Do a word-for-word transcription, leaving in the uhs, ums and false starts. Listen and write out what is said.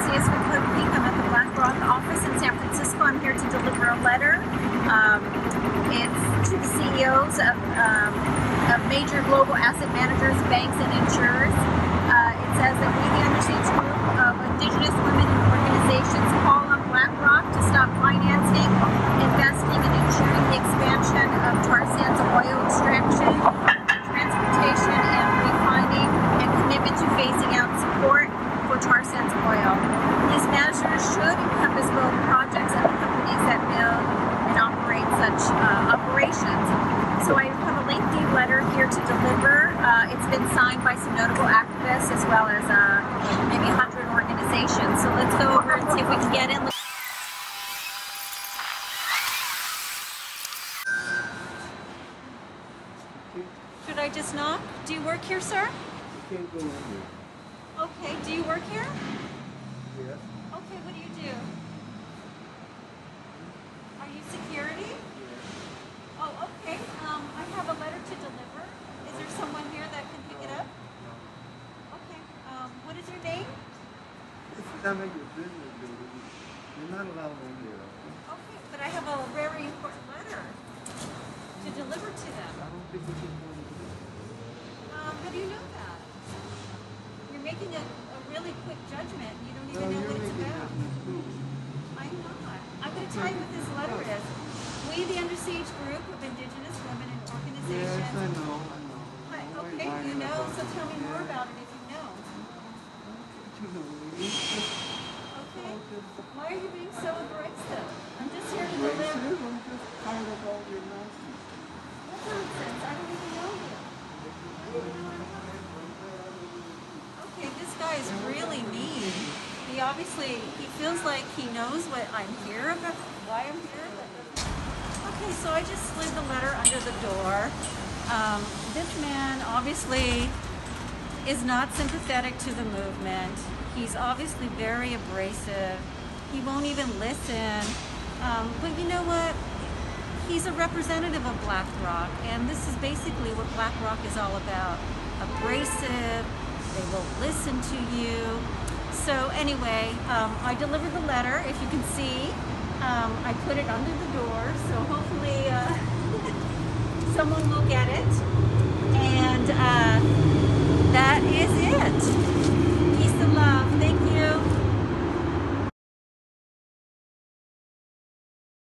Macias with CODEPINK. I'm at the BlackRock office in San Francisco. I'm here to deliver a letter. Um, it's to the C E Os of, um, of major global asset managers, banks, and insurers. Uh, it says that we, the Underseas group of Indigenous women and organizations, call on BlackRock to stop financing, investing, and ensuring the expansion of tar sands oil extraction, transportation, and refining, and commitment to phasing out support for tar sands oil. These measures should encompass both projects and the companies that build and operate such uh, operations. So I have a lengthy letter here to deliver. Uh, it's been signed by some notable activists as well as uh, maybe a hundred organizations. So let's go over and see if we can get in. Should I just knock? Do you work here, sir? You can't go in here. Okay, do you work here? Yes. Okay, what do you do? Are you security? Yes. Oh, okay. Um, I have a letter to deliver. Is there someone here that can pick it up? No. Okay. Um, what is your name? It's none of your business, baby. You're not allowed in here. Okay, but I have a very important letter to deliver to them. I don't think you can go in here. Um, how do you know that? You're making a, a really quick judgment. You don't even No, know you're what it's making about. business too. I'm not. I'm going to tell you what this letter is. We, the Undersiege group of Indigenous women and organizations. Yes, I know, I know. Hi, I okay, you know, so tell me more about it if you know. You know, it's just Okay. Why are you being so abrasive? I'm just here to racist. deliver. I'm just tired of all your nonsense. What nonsense? I don't even know you. I don't even know what I'm talking about. Okay, this guy is really mean. He obviously, he feels like he knows what I'm here about, why I'm here. Okay, so I just slid the letter under the door. Um, this man obviously is not sympathetic to the movement. He's obviously very abrasive. He won't even listen. Um, but you know what? He's a representative of BlackRock, and this is basically what BlackRock is all about. Abrasive, they won't listen to you. So anyway, um, I delivered the letter, if you can see. Um, I put it under the door, so hopefully uh, someone will get it. And uh, that is it. Peace and love. Thank you.